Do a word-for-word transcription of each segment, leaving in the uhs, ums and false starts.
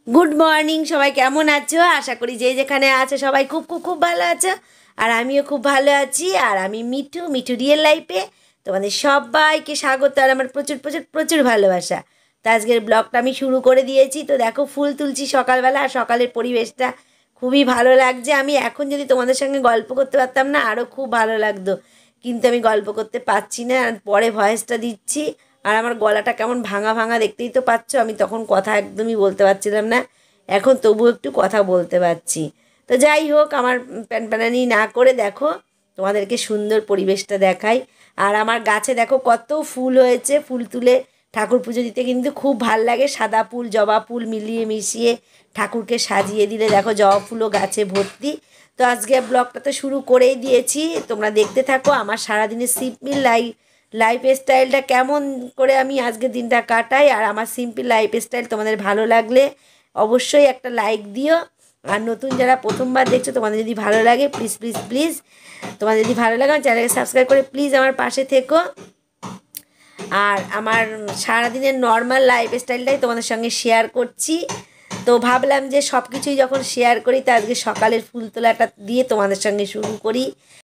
Good morning সবাই, কেমন আছো? আশা করি যে যেখানে আছো সবাই খুব খুব খুব ভালো আছো। আর আমিও খুব ভালো আছি। আর আমি মিঠু, মিঠু রিয়েল লাইফে তোমাদের সবাইকে স্বাগত আর আমার প্রচুর প্রচুর প্রচুর ভালোবাসা। তো আজকের ব্লগটা আমি শুরু করে দিয়েছি। তো দেখো, ফুল তুলছি সকালবেলা, আর সকালের পরিবেশটা খুবই ভালো লাগছে। আমি এখন যদি তোমাদের সঙ্গে গল্প করতে পারতাম না, আরও খুব ভালো লাগতো, কিন্তু আমি গল্প করতে পারছি না। আর পরে ভয়েসটা দিচ্ছি, আর আমার গলাটা কেমন ভাঙা ভাঙা দেখতেই তো পাচ্ছ। আমি তখন কথা একদমই বলতে পারছিলাম না, এখন তবু একটু কথা বলতে পারছি। তো যাই হোক, আমার প্যানপ্যানানি না করে দেখো তোমাদেরকে সুন্দর পরিবেশটা দেখাই। আর আমার গাছে দেখো কত ফুল হয়েছে। ফুল তুলে ঠাকুর পুজো দিতে কিন্তু খুব ভাল লাগে। সাদা ফুল জবা ফুল মিলিয়ে মিশিয়ে ঠাকুরকে সাজিয়ে দিলে দেখো জবা ফুলও গাছে ভর্তি। তো আজকে ব্লগটা তো শুরু করেই দিয়েছি, তোমরা দেখতে থাকো আমার সারাদিনের সিম্পল লাইফ লাইফ স্টাইলটা কেমন করে আমি আজকের দিনটা কাটাই। আর আমার সিম্পল লাইফ স্টাইল তোমাদের ভালো লাগলে অবশ্যই একটা লাইক দিও। আর নতুন যারা প্রথমবার দেখছো, তোমাদের যদি ভালো লাগে প্লিজ প্লিজ প্লিজ তোমাদের যদি ভালো লাগে আমার চ্যানেলকে সাবস্ক্রাইব করে প্লিজ আমার পাশে থেকো। আর আমার সারাদিনের নর্মাল লাইফ স্টাইলটাই তোমাদের সঙ্গে শেয়ার করছি। তো ভাবলাম যে সব কিছুই যখন শেয়ার করি, তো আজকে সকালের ফুল তোলাটা দিয়ে তোমাদের সঙ্গে শুরু করি।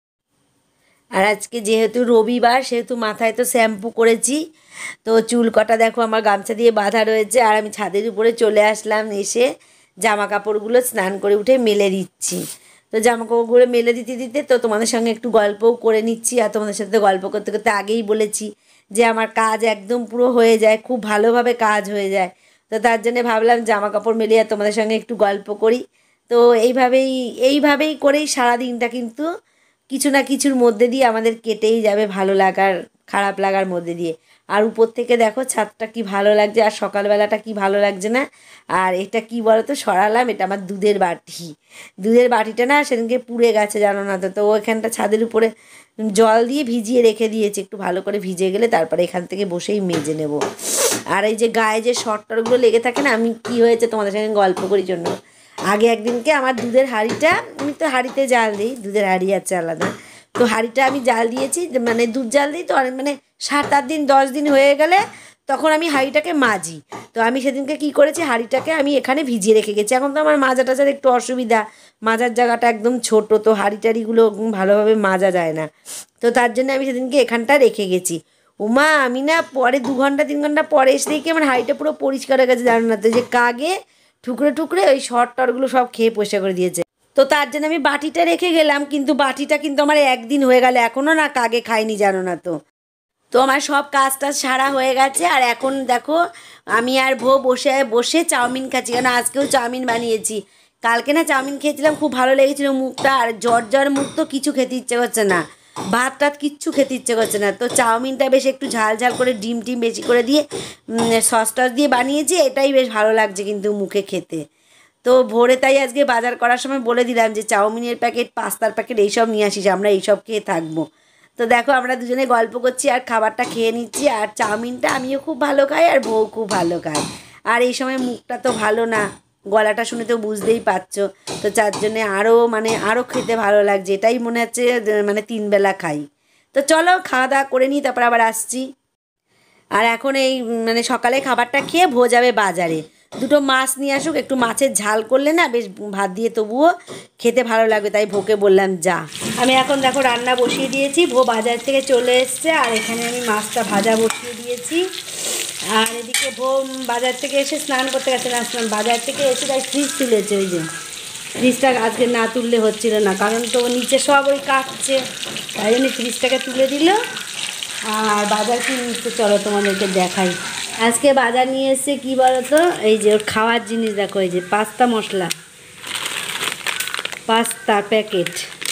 আর আজকে যেহেতু রবিবার, সেহেতু মাথায় তো শ্যাম্পু করেছি। তো চুল কটা দেখো আমার গামছা দিয়ে বাঁধা রয়েছে। আর আমি ছাদের উপরে চলে আসলাম, এসে জামা কাপড়গুলো স্নান করে উঠে মেলে দিচ্ছি। তো জামা কাপড়গুলো মেলে দিতে দিতে তো তোমাদের সঙ্গে একটু গল্পও করে নিচ্ছি। আর তোমাদের সাথে গল্প করতে করতে আগেই বলেছি যে আমার কাজ একদম পুরো হয়ে যায়, খুব ভালোভাবে কাজ হয়ে যায়। তো তার জন্যে ভাবলাম জামা কাপড় মেলে আর তোমাদের সঙ্গে একটু গল্প করি। তো এইভাবেই এইভাবেই করেই সারাদিনটা কিন্তু কিছু না কিছুর মধ্যে দিয়ে আমাদের কেটেই যাবে, ভালো লাগার খারাপ লাগার মধ্যে দিয়ে। আর উপর থেকে দেখো ছাদটা কি ভালো লাগছে, আর সকালবেলাটা কি ভালো লাগছে না। আর এটা কি বলো তো, সরালাম, এটা আমার দুধের বাটি। দুধের বাটিটা না সেদিনকে পুড়ে গেছে, জানো না তো। তো ওইখানটা ছাদের উপরে জল দিয়ে ভিজিয়ে রেখে দিয়েছি, একটু ভালো করে ভিজে গেলে তারপরে এখান থেকে বসেই মেজে নেব। আর এই যে গায়ে যে শর্টটরগুলো লেগে থাকে না, আমি কি হয়েছে তোমাদের সঙ্গে গল্প করি জন্য, আগে একদিনকে আমার দুধের হাঁড়িটা, আমি তো হাঁড়িতে জাল দিই, দুধের হাঁড়ি আছে আলাদা। তো হাঁড়িটা আমি জাল দিয়েছি, মানে দুধ জাল দিই তো, মানে সাত আট দিন দশ দিন হয়ে গেলে তখন আমি হাঁড়িটাকে মাজি। তো আমি সেদিনকে কি করেছি, হাঁড়িটাকে আমি এখানে ভিজিয়ে রেখে গেছি। এখন তো আমার মাজা টাজার একটু অসুবিধা, মাজার জায়গাটা একদম ছোটো, তো হাঁড়ি টাড়িগুলো ভালোভাবে মাজা যায় না। তো তার জন্য আমি সেদিনকে এখানটা রেখে গেছি। ওমা, আমি না পরে দু ঘন্টা তিন ঘন্টা পরে এসে দেখি আমার হাঁড়িটা পুরো পরিষ্কার হয়ে গেছে, জানো না তো, যে কাগে টুকরে টুকরে ওই শর্ট টরগুলো সব খেয়ে পরিষ্কার করে দিয়েছে। তো তার জন্য আমি বাটিটা রেখে গেলাম, কিন্তু বাটিটা কিন্তু আমার একদিন হয়ে গেল, এখনও না কাগে খাইনি, জানো না তো। তো আমার সব কাজ টাজ সারা হয়ে গেছে। আর এখন দেখো আমি আর ভো বসে বসে চাউমিন খাচ্ছি, কেন আজকেও চাউমিন বানিয়েছি। কালকে না চাউমিন খেয়েছিলাম, খুব ভালো লেগেছিলো মুখটা। আর জ্বর জ্বর মুখ, তো কিছু খেতে ইচ্ছে করছে না, ভাত টাত কিচ্ছু খেতে ইচ্ছে করছে না। তো চাউমিনটা বেশ একটু ঝাল ঝাল করে ডিম টিম বেশি করে দিয়ে সস টস দিয়ে বানিয়েছি, এটাই বেশ ভালো লাগছে কিন্তু মুখে খেতে। তো ভোরে তাই আজকে বাজার করার সময় বলে দিলাম যে চাউমিনের প্যাকেট, পাস্তার প্যাকেট এইসব নিয়ে আসিস, আমরা এইসব খেয়ে থাকবো। তো দেখো আমরা দুজনে গল্প করছি আর খাবারটা খেয়ে নিচ্ছি। আর চাউমিনটা আমিও খুব ভালো খাই, আর বউ খুব ভালো খায়। আর এই সময় মুখটা তো ভালো না, গলাটা শুনে তো বুঝতেই পারছো। তো যার জন্যে আরও মানে আরও খেতে ভালো লাগছে, এটাই মনে হচ্ছে মানে তিনবেলা খাই। তো চলো খাওয়া দাওয়া করে নিই, তারপর আবার আসছি। আর এখন এই মানে সকালে খাবারটা খেয়ে ভো যাবে বাজারে, দুটো মাছ নিয়ে আসুক, একটু মাছের ঝাল করলে না বেশ ভাত দিয়ে তবুও খেতে ভালো লাগবে। তাই ভোকে বললাম যা। আমি এখন দেখো রান্না বসিয়ে দিয়েছি, ভো বাজার থেকে চলে এসছে, আর এখানে আমি মাছটা ভাজা বসিয়ে দিয়েছি। আর এদিকে ভো বাজার থেকে এসে স্নান করতে গেছে, না স্নান বাজার থেকে এসে তাই ফ্রিজ তুলেছে। ওই যে ফ্রিজটা আজকে না তুললে হচ্ছিল না, কারণ তো নিচে সব ওই কাটছে, তাই জন্য ফ্রিজটাকে তুলে দিল। আর বাজার কি নিচ্ছে চলো তোমাদেরকে দেখাই। আজকে বাজার নিয়ে এসছে কী বলো তো, এই যে ওর খাওয়ার জিনিস দেখো, এই যে পাস্তা মশলা, পাস্তা প্যাকেট,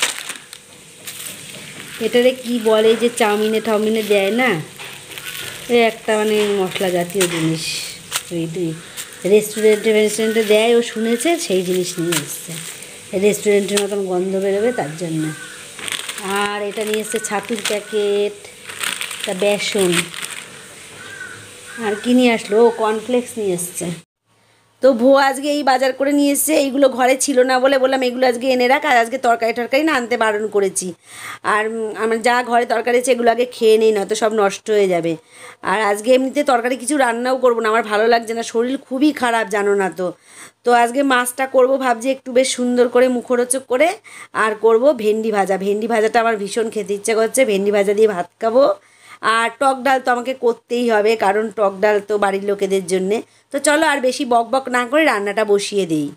এটারে কি বলে যে চাউমিনে টাউমিনে দেয় না, ওই একটা মানে মশলা জাতীয় জিনিস, ওই দুই রেস্টুরেন্টে রেস্টুরেন্টে দেয়, ও শুনেছে, সেই জিনিস নিয়ে এসছে। রেস্টুরেন্টের মতন গন্ধ বেরোবে তার জন্য। আর এটা নিয়ে এসছে ছাতুর প্যাকেট, তা বেসন, আর কি নিয়ে আসলো, ও কর্নফ্লেক্স নিয়ে এসছে। তো ভো আজকে এই বাজার করে নিয়ে এসছে, এইগুলো ঘরে ছিল না বলে বললাম এগুলো আজকে এনে রাখ, আর আজকে তরকারি টরকারি না আনতে বারণ করেছি। আর আমার যা ঘরে তরকারি আছে এগুলো আগে খেয়ে নেই, না তো সব নষ্ট হয়ে যাবে। আর আজকে এমনিতে তরকারি কিছু রান্নাও করবো না, আমার ভালো লাগছে না, শরীর খুবই খারাপ জানো না তো। তো আজকে মাছটা করব ভাবছি একটু বেশ সুন্দর করে মুখরোচক করে, আর করব ভেন্ডি ভাজা। ভেন্ডি ভাজাটা আমার ভীষণ খেতে ইচ্ছে করছে, ভেন্ডি ভাজা দিয়ে ভাত খাবো। আর টক ডাল তো আমাকে করতেই হবে, কারণ টক ডাল তো বাড়ির লোকেদের জন্যে। তো চলো আর বেশি বক বক না করে রান্নাটা বসিয়ে দিই।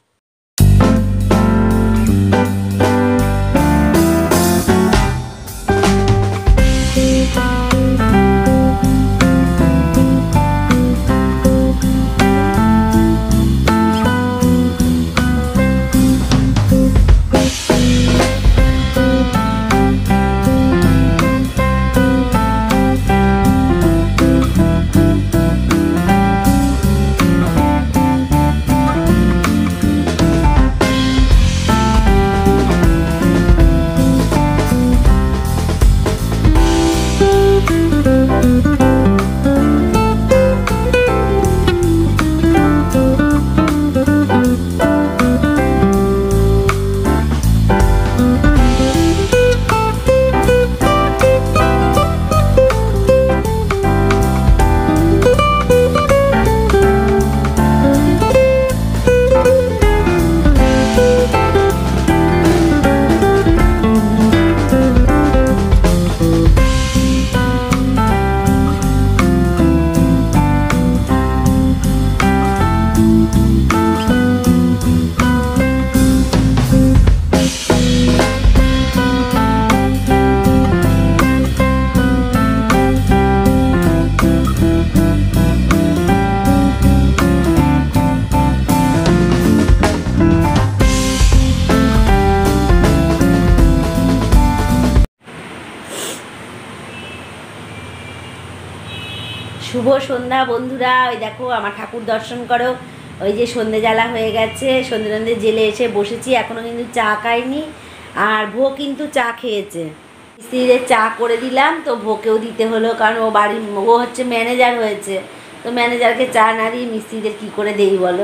শুভ সন্ধ্যা বন্ধুরা। ওই দেখো আমার ঠাকুর দর্শন করো, ওই যে সন্ধে জ্বালা হয়ে গেছে, সন্ধে সন্ধে জেলে এসে বসেছি, এখনও কিন্তু চা খাইনি। আর ভো কিন্তু চা খেয়েছে, স্ত্রীদের চা করে দিলাম, তো ভোকেও দিতে হলো, কারণ ও বাড়ি ও হচ্ছে ম্যানেজার হয়েছে, তো ম্যানেজারকে চা না দিয়ে মিস্ত্রিদের কী করে দেই বলো।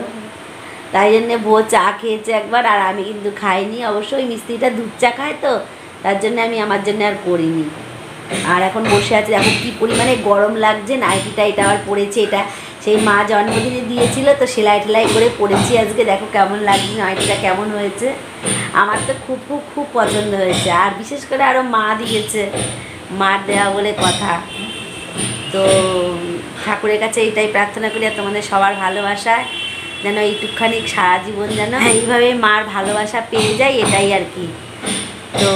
তাই জন্যে ভো চা খেয়েছে একবার, আর আমি কিন্তু খাইনি। অবশ্যই মিস্ত্রিটা দুধ চা খায়, তো তার জন্য আমি আমার জন্য আর করিনি। আর এখন বসে আছে, এখন কী পরিমাণে গরম লাগছে। নাইটিটা এটা আবার পরেছে, এটা সেই মা জন্মদিনে দিয়েছিল, তো সেলাই টেলাই করে পরেছি আজকে। দেখো কেমন লাগছে, নাইটিটা কেমন হয়েছে। আমার তো খুব খুব খুব পছন্দ হয়েছে, আর বিশেষ করে আরও মা দিয়েছে, মার দেওয়া বলে কথা। তো ঠাকুরের কাছে এইটাই প্রার্থনা করি, আর তোমাদের সবার ভালোবাসায় যেন এইটুকখানি সারা জীবন যেন এইভাবে মার ভালোবাসা পেয়ে যাই, এটাই আর কি। তো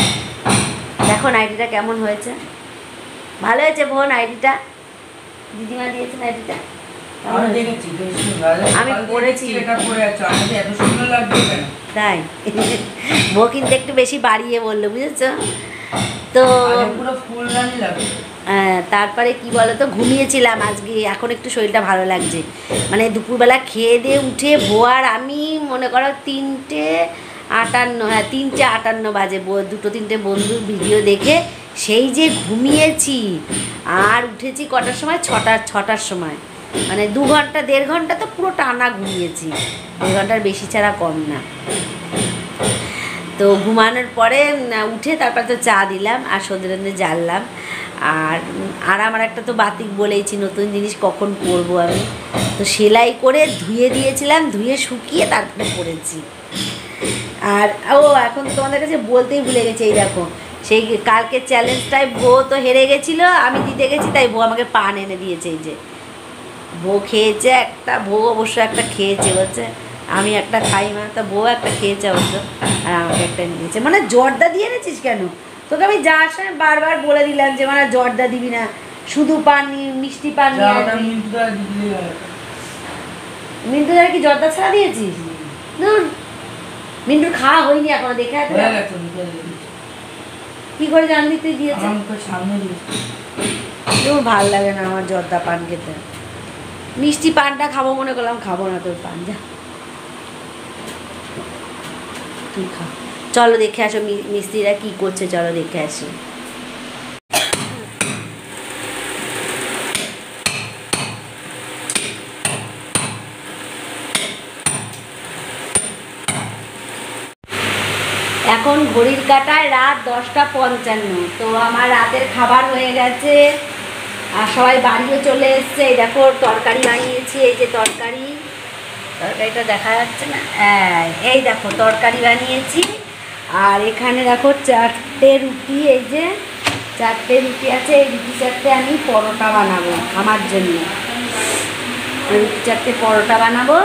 দেখো নাইটিটা কেমন হয়েছে, ভালো হয়েছে বোন নাইটিটা, দিদিমা দিয়েছে নাইটিটা। আমি পড়েছি তাই বউ কিন্তু একটু বেশি বাড়িয়ে বললো, বুঝেছো তো। হ্যাঁ, তারপরে কি বলো তো, ঘুমিয়েছিলাম আজকে, এখন একটু শরীরটা ভালো লাগছে। মানে দুপুরবেলা খেয়ে দিয়ে উঠে ভোয়ার আমি মনে করো তিনটে আটান্ন হ্যাঁ তিনটে আটান্ন বাজে, দুটো তিনটে বন্ধুর ভিডিও দেখে সেই যে ঘুমিয়েছি, আর উঠেছি কটার সময়, ছটার ছটার সময়। মানে দু ঘন্টা দেড় ঘন্টা তো পুরো টানা ঘুমিয়েছি, দেড় ঘন্টার বেশি ছাড়া কম না। তো ঘুমানোর পরে উঠে তারপর তো চা দিলাম, আর সন্ধ্যে জ্বাললাম। আর আর আমার একটা তো বাতিক বলেইছি, নতুন জিনিস কখন পরবো আমি, তো সেলাই করে ধুয়ে দিয়েছিলাম, ধুয়ে শুকিয়ে তারপরে পরেছি। আর ও এখন তোমাদের কাছে বলতেই ভুলে গেছি, এই দেখো সেই কালকে চ্যালেঞ্জটায় বউ তো হেরে গেছিলো, আমি দিতে গেছি, তাই বউ আমাকে পান এনে দিয়েছে। এই যে বউ খেয়েছে একটা, বউ অবশ্য একটা খেয়েছে, বলছে আমি একটা খাই মা, তা বউ একটা খেয়েছে অবশ্য, আর আমাকে একটা এনে দিয়েছে। মানে জর্দা দিয়ে এনেছিস কেন? তোকে আমি যাওয়ার সময় বারবার বলে দিলাম যে মানে জর্দা দিবি না, শুধু পান মিষ্টি পান নিয়ে। মিন্টু দাদা কি জর্দা ছাড়া দিয়েছিস? মিন্টুর খাওয়া হয়নি এখনো, দেখে কি করে জানলি তুই দিয়েছিস? ভালো লাগে না আমার জর্দা পান খেতে, মিষ্টি পানটা খাবো মনে করলাম, খাবো না তোর পান, যা তুই খা। চলো দেখে আসো মিস্ত্রিরা কি করছে, চলো দেখে আসি। এখন ঘড়ির কাঁটায় রাত দশটা পঞ্চান্ন। তো আমার রাতের খাবার হয়ে গেছে আর সবাই বাড়িও চলে এসছে। এই দেখো তরকারি বানিয়েছি, এই যে তরকারি, তরকারিটা দেখা যাচ্ছে না, হ্যাঁ এই দেখো তরকারি বানিয়েছি। আর এখানে দেখো চারটে রুটি, এই যে চারটে রুটি আছে, এই রুটি চারটে আমি পরোটা বানাবো আমার জন্য, রুটি চারটে পরোটা বানাবো।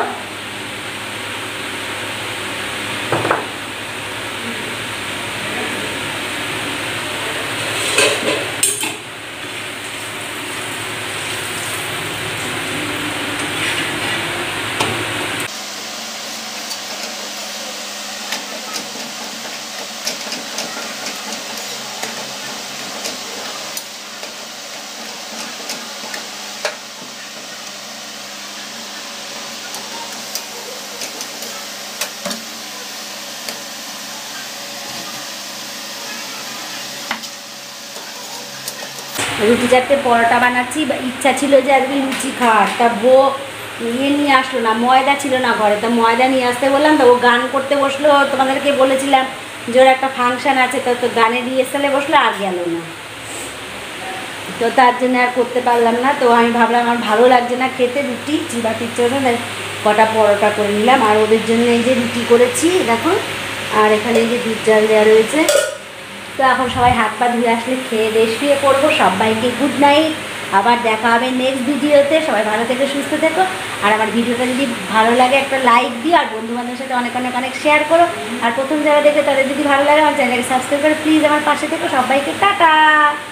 রুটি চারটে পরোটা বানাচ্ছি, ইচ্ছা ছিল যে আজকে লুচি খাওয়ার, তা বউ ইয়ে নিয়ে আসলো না, ময়দা ছিল না ঘরে, তো ময়দা নিয়ে আসতে বললাম, তো ও গান করতে বসলো। তোমাদেরকে বলেছিলাম যে ওর একটা ফাংশান আছে, তো তো গানে রিহার্সালে বসলো আর গেল না, তো তার জন্য আর করতে পারলাম না। তো আমি ভাবলাম আমার ভালো লাগছে না খেতে রুটি, চিবাটির জন্য কটা পরোটা করে নিলাম। আর ওদের জন্য এই যে রুটি করেছি দেখো, আর এখানে এই যে দুধ জাল দেওয়া রয়েছে। তো এখন সবাই হাত পা ধুয়ে আসলে খেয়ে দিয়ে শুয়ে পড়বো। সবাইকে গুড নাইট, আবার দেখা হবে নেক্সট ভিডিওতে। সবাই ভালো থেকো, সুস্থ থেকো। আর আমার ভিডিওটা যদি ভালো লাগে একটা লাইক দিও, আর বন্ধুবান্ধবের সাথে অনেক অনেক অনেক শেয়ার করো। আর প্রথম যারা দেখে তাদের যদি ভালো লাগে আমার চ্যানেলকে সাবস্ক্রাইব করে প্লিজ আমার পাশে থেকো। সবাইকে টাটা।